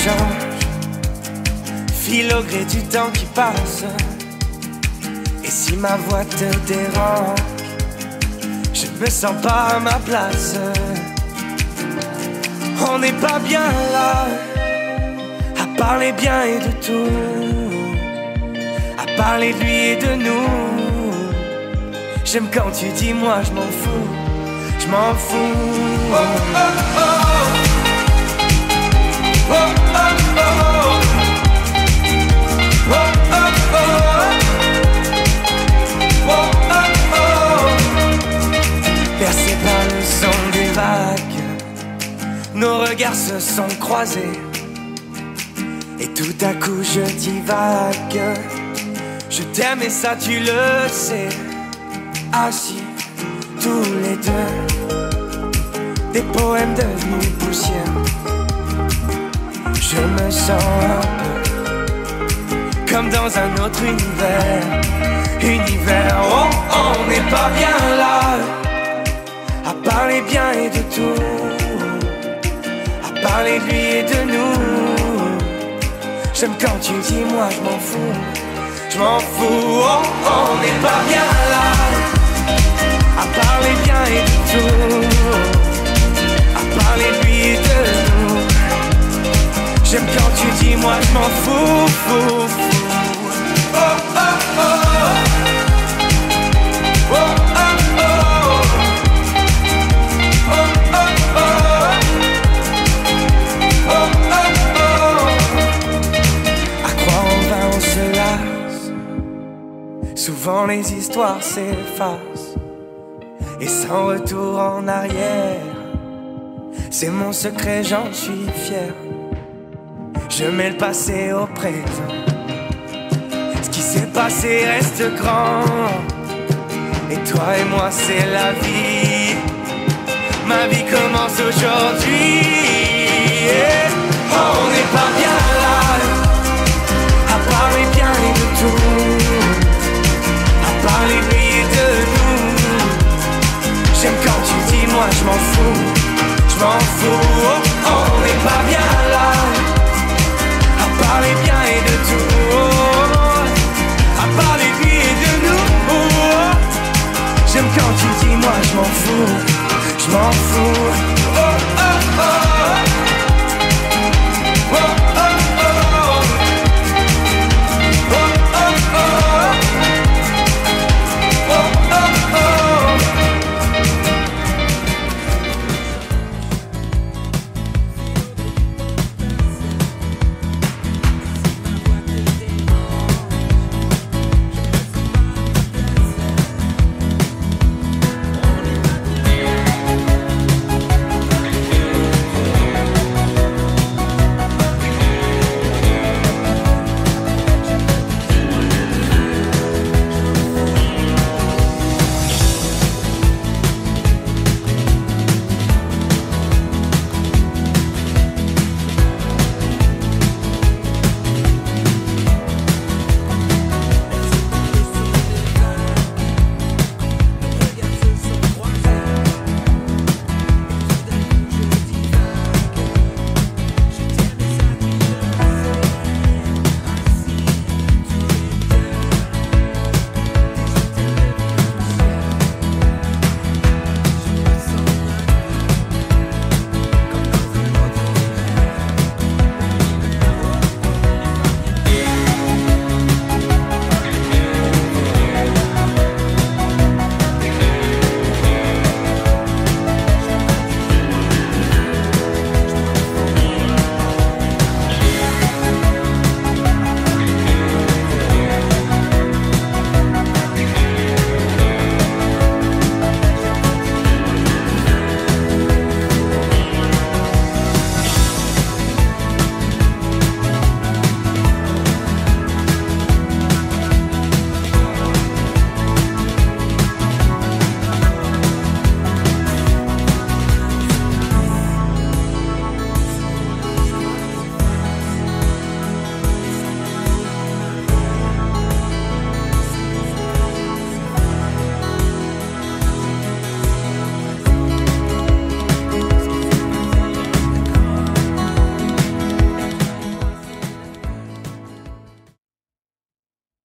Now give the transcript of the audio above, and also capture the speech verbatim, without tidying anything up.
change, file au gré du temps qui passe. Et si ma voix te dérange, je me sens pas à ma place. On n'est pas bien là, à parler bien et de tout, à parler de lui et de nous. J'aime quand tu dis moi je m'en fous, je m'en fous. Oh, oh, oh. Oh, oh, oh. Oh, oh, oh. Oh, oh, oh. Percé par le son des vagues, nos regards se sont croisés. Et tout à coup je divague. Je t'aime et ça tu le sais. Assis tous les deux, des poèmes devenus poussière. Je me sens un peu comme dans un autre univers. Univers, oh, on n'est pas bien là, à parler bien et de tout, à parler de lui et de nous. J'aime quand tu dis moi je m'en fous, je m'en fous. Oh, on n'est pas bien là, à parler bien et de tout, à parler de lui et de nous. J'aime quand tu dis moi je m'en fous, fou, fou. Oh, oh, oh. Oh, oh, oh. Oh, oh, oh. Oh, oh, oh. À croire en vain on se lasse, souvent les histoires s'effacent. Et sans retour en arrière, c'est mon secret, j'en suis fier. Je mets le passé au présent, ce qui s'est passé reste grand. Et toi et moi c'est la vie, ma vie commence aujourd'hui.